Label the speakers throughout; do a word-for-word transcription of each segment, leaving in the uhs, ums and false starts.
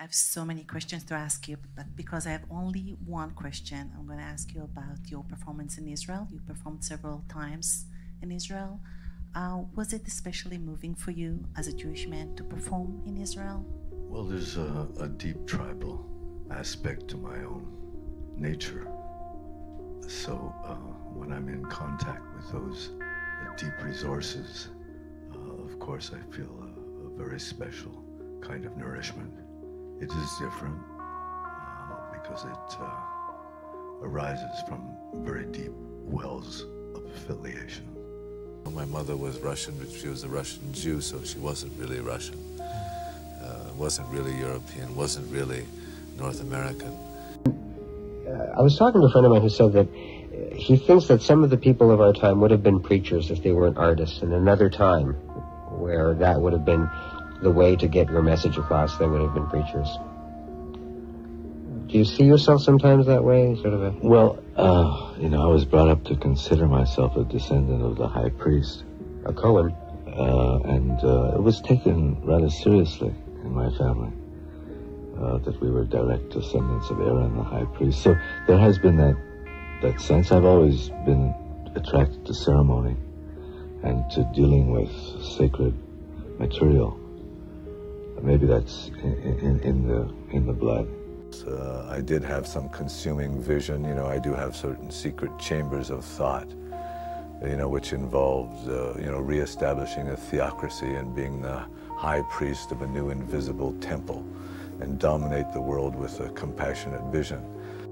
Speaker 1: have so many questions to ask you, but because I have only one question, I'm going to ask you about your performance in Israel. You performed several times in Israel. Uh, was it especially moving for you as a Jewish man to perform in Israel?
Speaker 2: Well, there's a, a deep tribal aspect to my own nature. So uh, when I'm in contact with those uh, deep resources, uh, of course I feel a, a very special kind of nourishment. It is different uh, because it uh, arises from very deep wells of affiliation.
Speaker 3: My mother was Russian, but she was a Russian Jew, so she wasn't really Russian. Uh, wasn't really European, wasn't really North American.
Speaker 4: Uh, I was talking to a friend of mine who said that he thinks that some of the people of our time would have been preachers if they weren't artists, and another time where that would have been the way to get your message across, they would have been preachers. Do you see yourself sometimes that way? Sort of a...
Speaker 5: Well, uh, you know, I was brought up to consider myself a descendant of the high priest.
Speaker 4: A Cohen.
Speaker 5: Uh, and uh, it was taken rather seriously in my family, uh, that we were direct descendants of Aaron, the high priest. So there has been that, that sense. I've always been attracted to ceremony and to dealing with sacred material. Maybe that's in, in, in the in the blood.
Speaker 3: Uh, I did have some consuming vision. You know, I do have certain secret chambers of thought, you know, which involved, uh, you know, reestablishing a theocracy and being the high priest of a new invisible temple and dominate the world with a compassionate vision.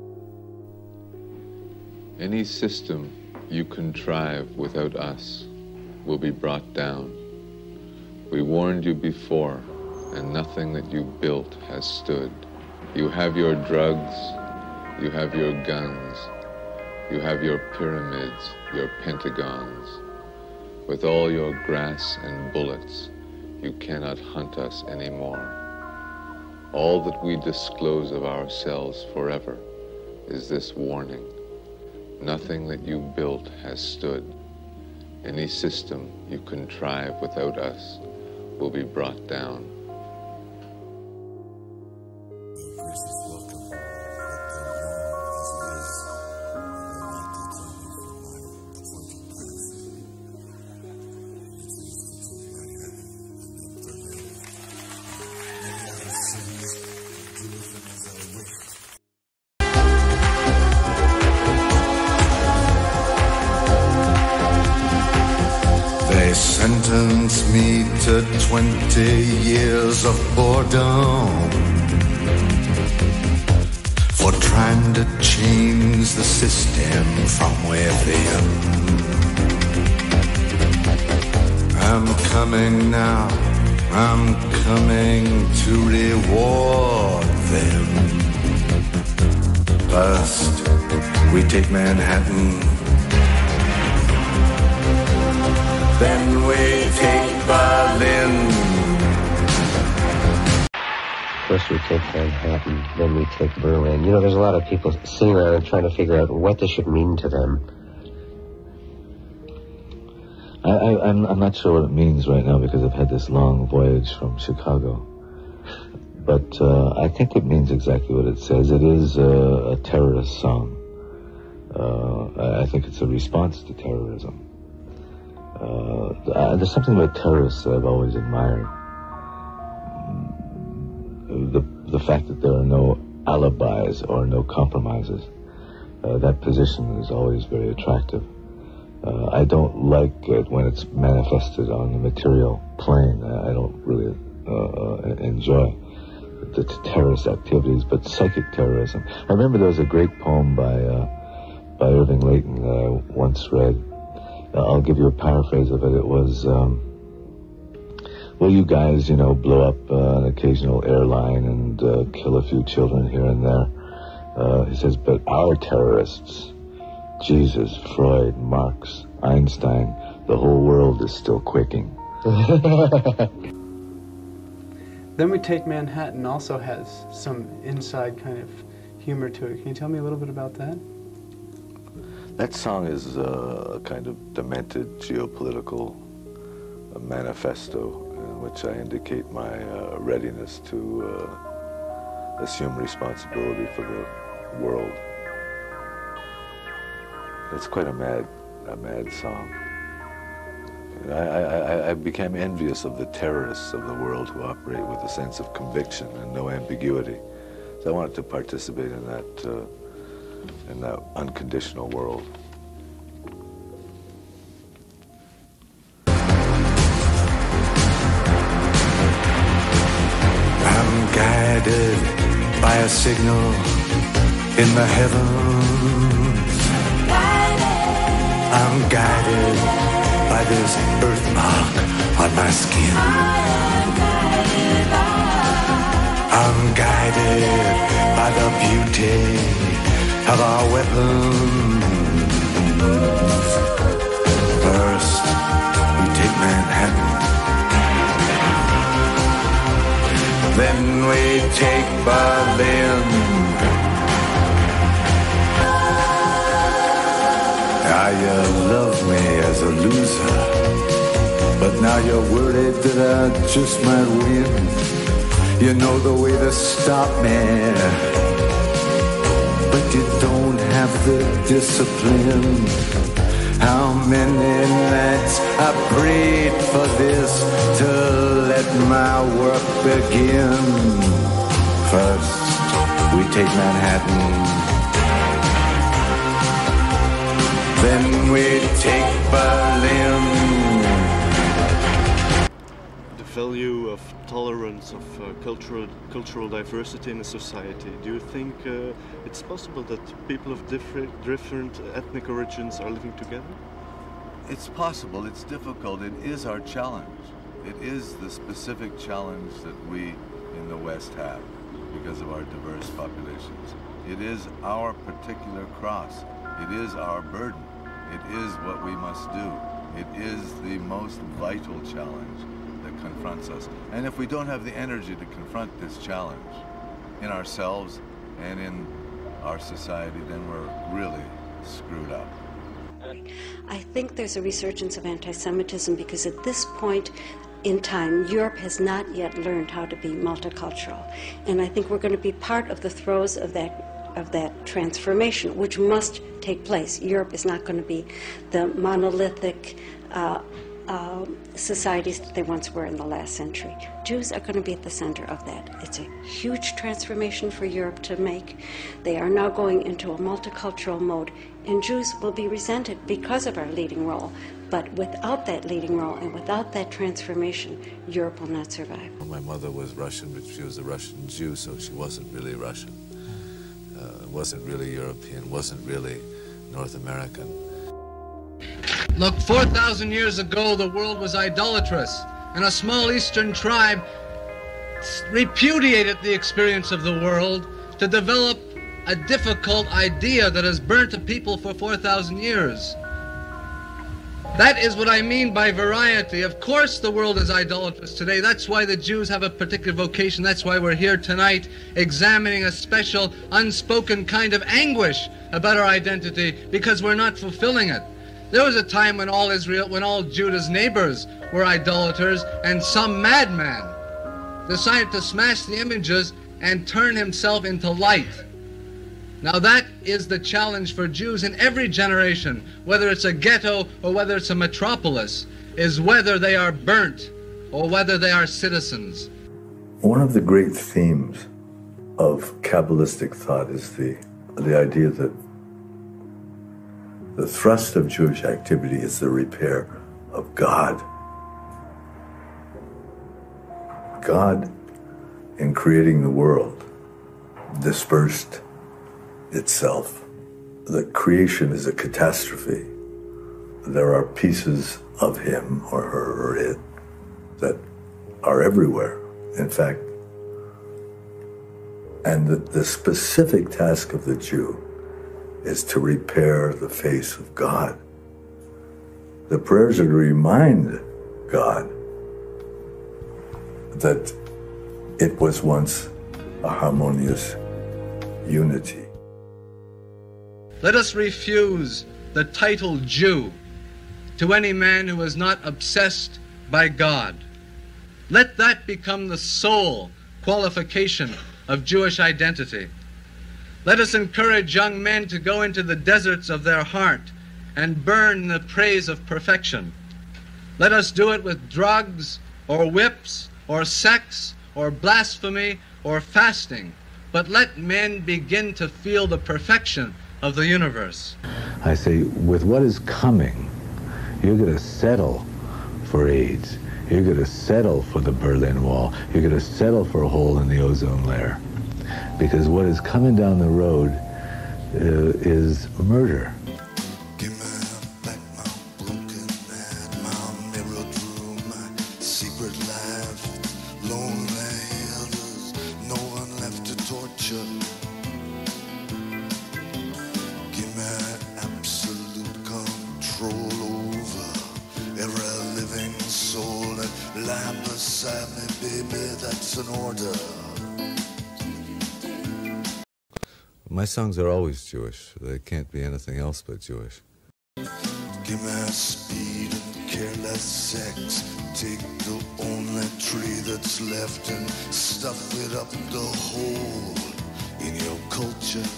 Speaker 6: Any system you contrive without us will be brought down. We warned you before, and nothing that you built has stood. You have your drugs, you have your guns, you have your pyramids, your pentagons. With all your grass and bullets, you cannot hunt us anymore. All that we disclose of ourselves forever is this warning. Nothing that you built has stood. Any system you contrive without us will be brought down.
Speaker 7: They sentenced me to twenty years of boredom for trying to change the system from within. I'm coming now, I'm coming to reward them. First, we take Manhattan, then we take Berlin.
Speaker 4: First we take Manhattan, then we take Berlin. You know, there's a lot of people sitting around and trying to figure out what this should mean to them.
Speaker 5: I, I, I'm, I'm not sure what it means right now because I've had this long voyage from Chicago. But uh, I think it means exactly what it says. It is a, a terrorist song. Uh, I think it's a response to terrorism. Uh, there's something about terrorists that I've always admired. The, the fact that there are no alibis or no compromises. Uh, that position is always very attractive. Uh, I don't like it when it's manifested on the material plane. I, I don't really uh, uh, enjoy the terrorist activities, but psychic terrorism. I remember there was a great poem by uh, by Irving Layton that I once read. Uh, I'll give you a paraphrase of it. It was, um, well, you guys, you know, blow up uh, an occasional airline and uh, kill a few children here and there. Uh, he says, but our terrorists, Jesus, Freud, Marx, Einstein, the whole world is still quaking.
Speaker 8: Then We Take Manhattan also has some inside kind of humor to it. Can you tell me a little bit about that?
Speaker 3: That song is a kind of demented geopolitical uh, manifesto in which I indicate my uh, readiness to uh, assume responsibility for the world. It's quite a mad, a mad song. I, I, I became envious of the terrorists of the world who operate with a sense of conviction and no ambiguity. So I wanted to participate in that, uh, in that unconditional world.
Speaker 7: I'm guided by a signal in the heavens. I'm guided by this birthmark on my skin. I'm guided by the beauty of our weapons. First, we take Manhattan. Then we take Berlin. Now you love me as a loser, but now you're worried that I just might win. You know the way to stop me, but you don't have the discipline. How many nights I prayed for this to let my work begin. First, we take Manhattan. Then we take Berlin.
Speaker 9: The value of tolerance, of uh, cultural cultural diversity in a society. Do you think uh, it's possible that people of different different ethnic origins are living together?
Speaker 3: It's possible. It's difficult. It is our challenge. It is the specific challenge that we in the West have because of our diverse populations. It is our particular cross. It is our burden. It is what we must do. It is the most vital challenge that confronts us. And if we don't have the energy to confront this challenge in ourselves and in our society, then we're really screwed up.
Speaker 10: I think there's a resurgence of anti-Semitism because at this point in time, Europe has not yet learned how to be multicultural. And I think we're going to be part of the throes of that of that transformation, which must take place. Europe is not going to be the monolithic uh, uh, societies that they once were in the last century. Jews are going to be at the center of that. It's a huge transformation for Europe to make. They are now going into a multicultural mode, and Jews will be resented because of our leading role. But without that leading role and without that transformation, Europe will not survive.
Speaker 3: My mother was Russian, but she was a Russian Jew, so she wasn't really Russian. Uh, wasn't really European, wasn't really North American.
Speaker 11: Look, four thousand years ago, the world was idolatrous, and a small eastern tribe repudiated the experience of the world to develop a difficult idea that has burnt the people for four thousand years. That is what I mean by variety. Of course the world is idolatrous today. That's why the Jews have a particular vocation. That's why we're here tonight examining a special, unspoken kind of anguish about our identity, because we're not fulfilling it. There was a time when all Israel, when all Judah's neighbors were idolaters, and some madman decided to smash the images and turn himself into light. Now that is the challenge for Jews in every generation, whether it's a ghetto or whether it's a metropolis, is whether they are burnt or whether they are citizens.
Speaker 2: One of the great themes of Kabbalistic thought is the, the idea that the thrust of Jewish activity is the repair of God. God, in creating the world, dispersed itself. The creation is a catastrophe. There are pieces of him or her or it that are everywhere, in fact. And the, the specific task of the Jew is to repair the face of God. The prayers are to remind God that it was once a harmonious unity.
Speaker 11: Let us refuse the title Jew to any man who is not obsessed by God. Let that become the sole qualification of Jewish identity. Let us encourage young men to go into the deserts of their heart and burn in the praise of perfection. Let us do it with drugs or whips or sex or blasphemy or fasting, but let men begin to feel the perfection of the universe.
Speaker 5: I say, with what is coming, you're going to settle for AIDS. You're going to settle for the Berlin Wall. You're going to settle for a hole in the ozone layer. Because what is coming down the road uh, is murder. My songs are always Jewish. They can't be anything else but Jewish.
Speaker 7: Give me speed and careless sex. Take the only tree that's left and stuff it up the hole in your culture.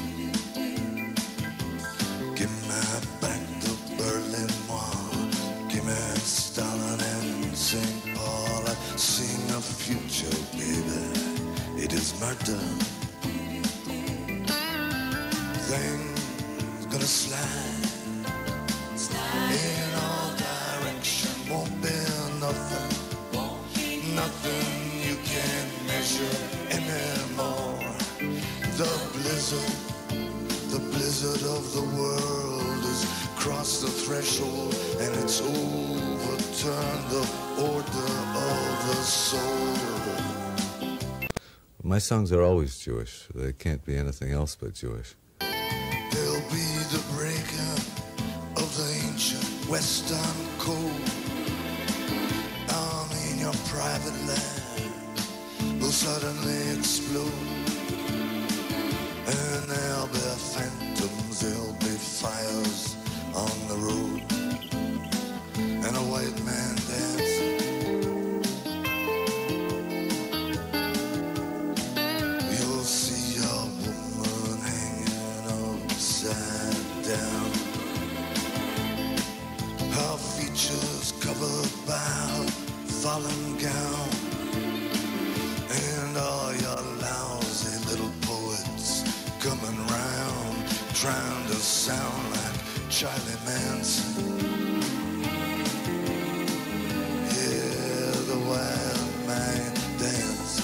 Speaker 7: Give me back the Berlin Wall. Give me Stalin and Saint Paul. I sing a future, baby. It is murder. Things gonna slide, slide in all directions. Won't be nothing, nothing you can measure anymore. The blizzard, the blizzard of the world has crossed the threshold and it's overturned the order of the soul.
Speaker 5: My songs are always Jewish. They can't be anything else but Jewish.
Speaker 7: There'll be the breaking of the ancient Western code. I mean, your private land will suddenly explode. And there'll be phantoms, there'll be fires on the road. And a white man dancing. You'll see a woman hanging upside down. Her features covered by her fallen gown. And all your lousy little poets coming round, trying to sound like Charlie Manson. Hear the wild man dancing.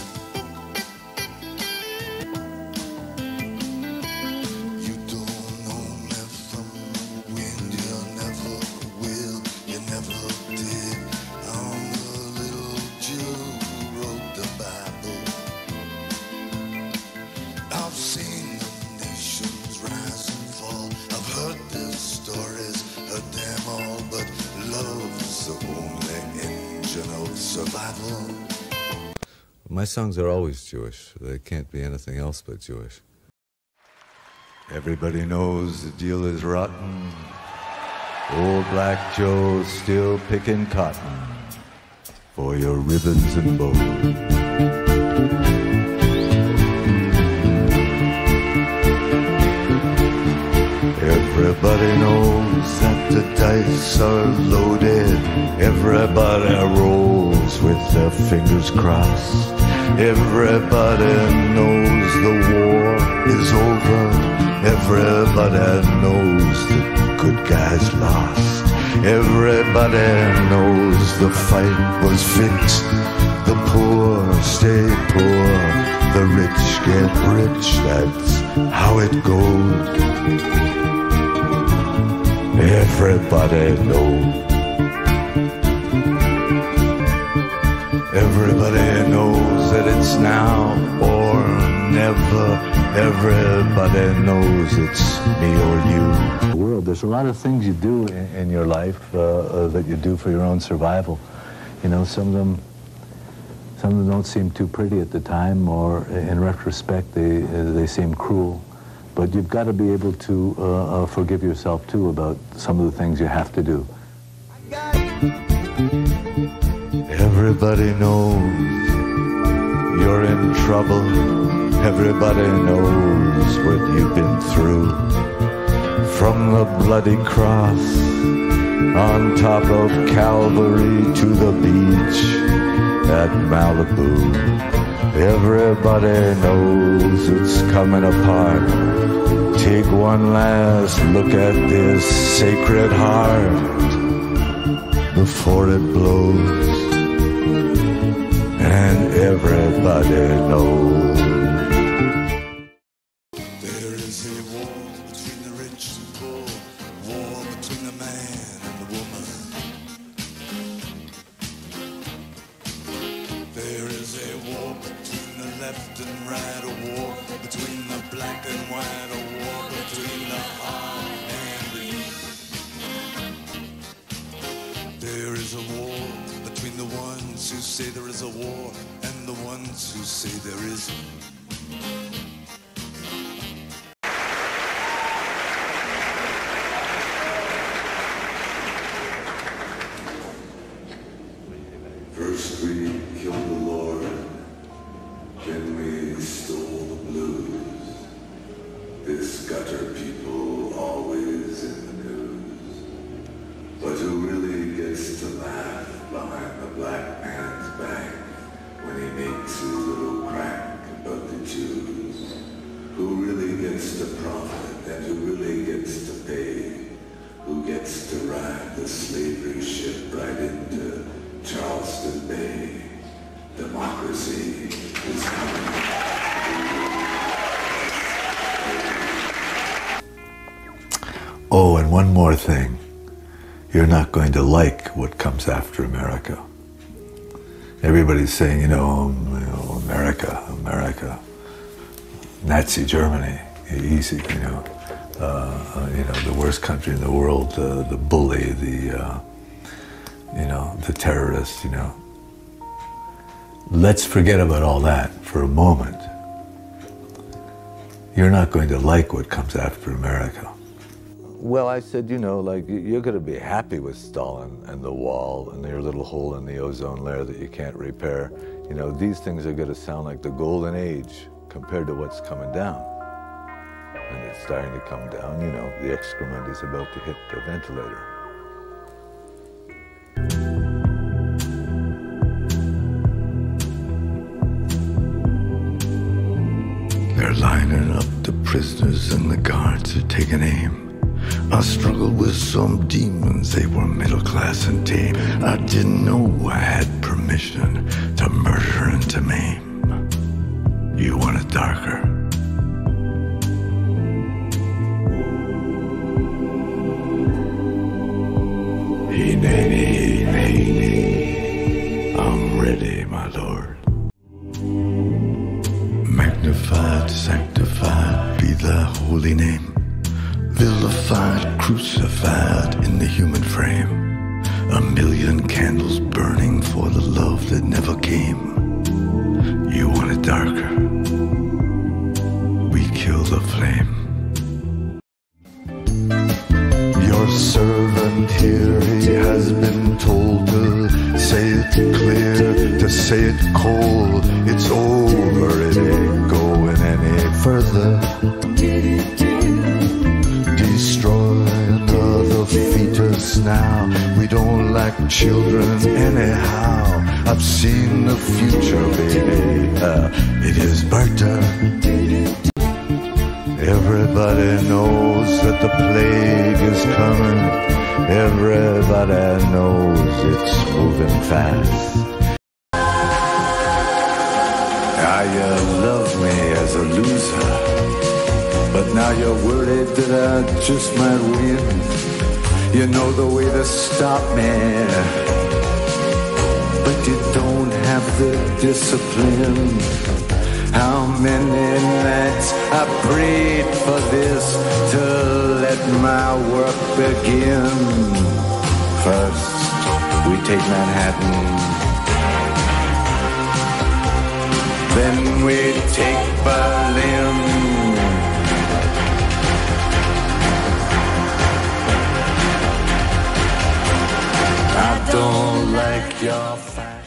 Speaker 7: You don't know me from the wind, you never will, you never did. I'm the little Jew who wrote the Bible. I've seen the nations rise and fall. I've heard their stories, heard them all, but love's the only engine of survival.
Speaker 5: My songs are always Jewish. They can't be anything else but Jewish.
Speaker 2: Everybody knows the deal is rotten. Old Black Joe's still picking cotton for your ribbons and bows. Everybody knows that the dice are loaded. Everybody rolls with their fingers crossed. Everybody knows the war is over. Everybody knows the good guys lost. Everybody knows the fight was fixed. The poor stay poor, the rich get rich. That's how it goes. Everybody knows. Everybody knows that it's now or never. Everybody knows it's me or you.
Speaker 5: The world, there's a lot of things you do in, in your life uh, uh, that you do for your own survival. You know, some of them, some of them don't seem too pretty at the time, or in retrospect, they uh, they seem cruel. But you've got to be able to uh, uh, forgive yourself, too, about some of the things you have to do.
Speaker 2: Everybody knows you're in trouble.
Speaker 3: Everybody knows what you've been through. From the bloody cross on top of Calvary to the beach at Malibu. Everybody knows it's coming apart. Take one last look at this sacred heart before it blows, and everybody knows.
Speaker 7: There is a war between the rich and poor, war between the man and the woman. There is a war between the left and right, a war between the black and white, a war between the hard and the east. There is a war between the ones who say there is a war and the ones who say there isn't.
Speaker 2: First we killed the Lord, then we stole the blues. This gutter people always in the news. But who really gets to laugh behind the black man's back when he makes his little crack about the Jews? Who really gets to profit and who really gets to pay? Who gets to ride the slavery ship right into Charleston Bay? Democracy is coming.
Speaker 3: Oh, and one more thing. You're not going to like what comes after America. Everybody's saying, you know, you know America, America, Nazi Germany, easy, you know, uh, you know, the worst country in the world, uh, the bully, the, uh, you know, the terrorists, you know. Let's forget about all that for a moment. You're not going to like what comes after America. Well, I said, you know, like, you're going to be happy with Stalin and the wall and your little hole in the ozone layer that you can't repair. You know, these things are going to sound like the golden age compared to what's coming down. And it's starting to come down, you know, the excrement is about to hit the ventilator.
Speaker 2: They're lining up the prisoners and the guards are taking aim. I struggled with some demons, they were middle class and tame. I didn't know I had permission to murder and to maim. You want it darker? Hey, nay, nay, nay, I'm ready, my lord. Magnified, sanctified be thy holy name. Vilified, crucified in the human frame. A million candles burning for the love that never came. You want it darker? We kill the flame. Your servant here, he has been told to say it clear, to say it cold. It's over, it ain't going any further. Destroy another fetus now. We don't like children anyhow. I've seen the future, baby. Uh, it is brighter. Everybody knows that the plague is coming. Everybody knows it's moving fast. Now you love me as a loser, but now you're worried that I just might win. You know the way to stop me, but you don't have the discipline. How many nights I prayed for this to let my work begin. First, we take Manhattan, then we take Berlin. I don't like your fight.